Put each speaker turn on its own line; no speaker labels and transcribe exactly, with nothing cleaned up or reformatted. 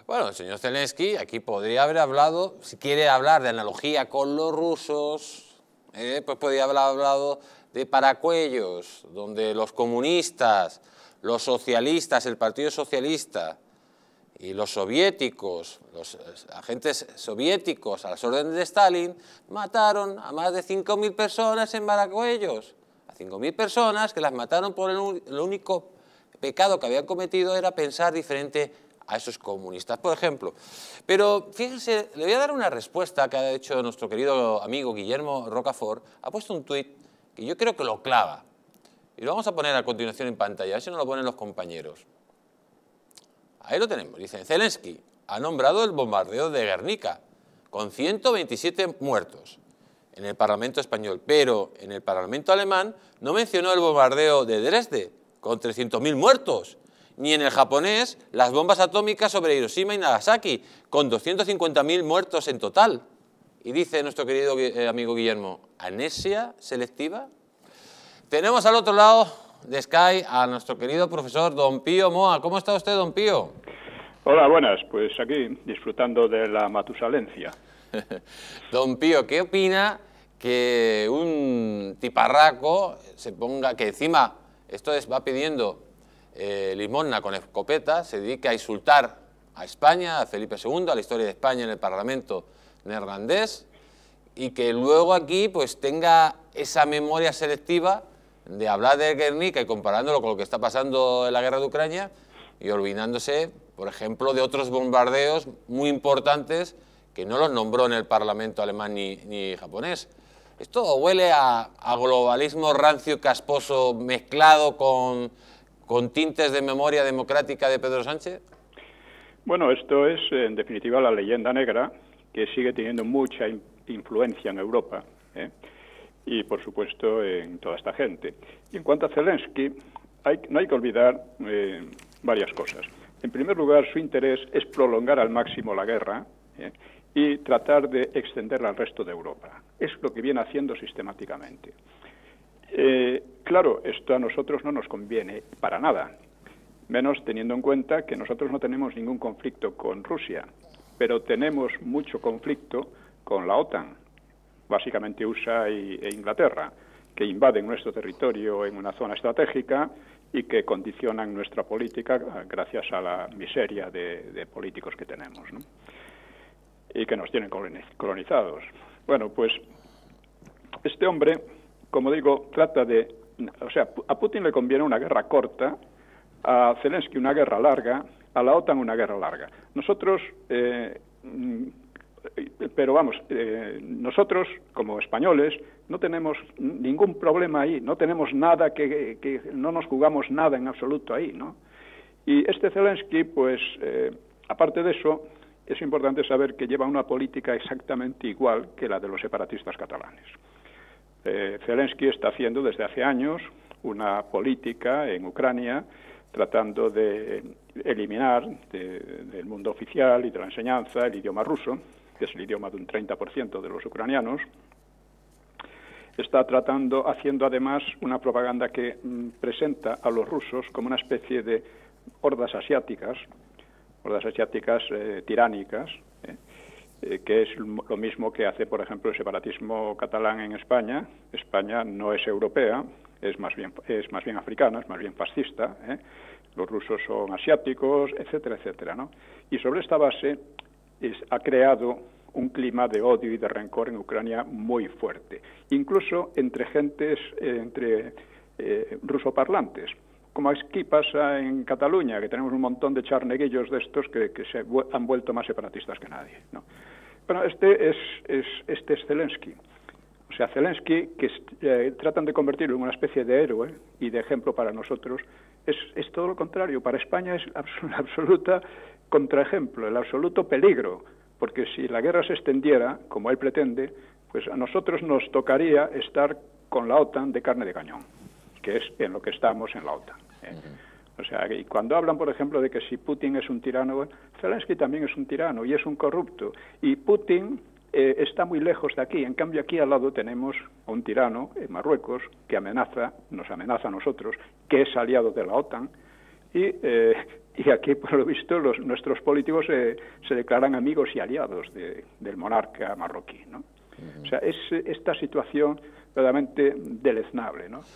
Bueno, el señor Zelensky aquí podría haber hablado, si quiere hablar de analogía con los rusos, eh, pues podría haber hablado de paracuellos, donde los comunistas, los socialistas, el Partido Socialista y los soviéticos, los agentes soviéticos a las órdenes de Stalin, mataron a más de cinco mil personas en Paracuellos. A cinco mil personas que las mataron por el, el único pecado que habían cometido era pensar diferente a esos comunistas, por ejemplo. Pero fíjense, le voy a dar una respuesta que ha hecho nuestro querido amigo Guillermo Rocafort. Ha puesto un tuit que yo creo que lo clava. Y lo vamos a poner a continuación en pantalla, a ver si nos lo ponen los compañeros. Ahí lo tenemos. Dice, Zelensky ha nombrado el bombardeo de Guernica, con ciento veintisiete muertos en el Parlamento español, pero en el Parlamento alemán no mencionó el bombardeo de Dresde, con trescientos mil muertos, ni en el japonés las bombas atómicas sobre Hiroshima y Nagasaki, con doscientos cincuenta mil muertos en total. Y dice nuestro querido eh, amigo Guillermo, ¿anesia selectiva? Tenemos al otro lado de Sky a nuestro querido profesor Don Pío Moa. ¿Cómo está usted, Don Pío?
Hola, buenas. Pues aquí, disfrutando de la matusalencia.
Don Pío, ¿qué opina que un tiparraco se ponga, que encima, esto es, va pidiendo eh, limosna con escopeta, se dedique a insultar a España, a Felipe segundo, a la historia de España en el Parlamento neerlandés, y que luego aquí pues tenga esa memoria selectiva de hablar de Guernica y comparándolo con lo que está pasando en la guerra de Ucrania y olvidándose, por ejemplo, de otros bombardeos muy importantes que no los nombró en el Parlamento alemán ni, ni japonés. ¿Esto huele a, a globalismo rancio y casposo mezclado con, con tintes de memoria democrática de Pedro Sánchez?
Bueno, esto es, en definitiva, la leyenda negra que sigue teniendo mucha influencia en Europa, ¿eh? Y, por supuesto, en toda esta gente. Y en cuanto a Zelensky, hay, no hay que olvidar eh, varias cosas. En primer lugar, su interés es prolongar al máximo la guerra, ¿eh? Y tratar de extenderla al resto de Europa. Es lo que viene haciendo sistemáticamente. Eh, claro, esto a nosotros no nos conviene para nada, menos teniendo en cuenta que nosotros no tenemos ningún conflicto con Rusia, pero tenemos mucho conflicto con la OTAN, básicamente U S A y, e Inglaterra, que invaden nuestro territorio en una zona estratégica y que condicionan nuestra política gracias a la miseria de, de políticos que tenemos, ¿no? Y que nos tienen colonizados. Bueno, pues este hombre, como digo, trata de... O sea, a Putin le conviene una guerra corta, a Zelensky una guerra larga, a la OTAN una guerra larga. Nosotros... Eh, pero vamos, eh, nosotros como españoles no tenemos ningún problema ahí, no tenemos nada que, que no nos jugamos nada en absoluto ahí, ¿no? Y este Zelensky, pues, eh, aparte de eso, es importante saber que lleva una política exactamente igual que la de los separatistas catalanes. Eh, Zelensky está haciendo desde hace años una política en Ucrania tratando de eliminar de, del mundo oficial y de la enseñanza el idioma ruso, que es el idioma de un treinta por ciento de los ucranianos. Está tratando, haciendo además una propaganda que mm, presenta a los rusos como una especie de hordas asiáticas, hordas asiáticas eh, tiránicas, eh, eh, que es lo mismo que hace, por ejemplo, el separatismo catalán en España. España no es europea, es más bien, es más bien africana, es más bien fascista, ¿eh? Los rusos son asiáticos, etcétera, etcétera, ¿no? Y sobre esta base es, ha creado un clima de odio y de rencor en Ucrania muy fuerte, incluso entre gentes, eh, entre eh, rusoparlantes, como aquí pasa en Cataluña, que tenemos un montón de charneguillos de estos que, que se han vuelto más separatistas que nadie, ¿no? Bueno, este es, es, este es Zelensky. O sea, Zelensky, que eh, tratan de convertirlo en una especie de héroe y de ejemplo para nosotros, es, es todo lo contrario. Para España es absol absoluta contraejemplo, el absoluto peligro, porque si la guerra se extendiera, como él pretende, pues a nosotros nos tocaría estar con la OTAN de carne de cañón, que es en lo que estamos en la OTAN, ¿eh? O sea, y cuando hablan, por ejemplo, de que si Putin es un tirano, Zelensky también es un tirano y es un corrupto. Y Putin eh, está muy lejos de aquí. En cambio, aquí al lado tenemos a un tirano, en Marruecos, que amenaza, nos amenaza a nosotros, que es aliado de la OTAN. Y eh, y aquí, por lo visto, los, nuestros políticos eh, se declaran amigos y aliados de, del monarca marroquí, ¿no? Uh-huh. O sea, es esta situación verdaderamente deleznable, ¿no?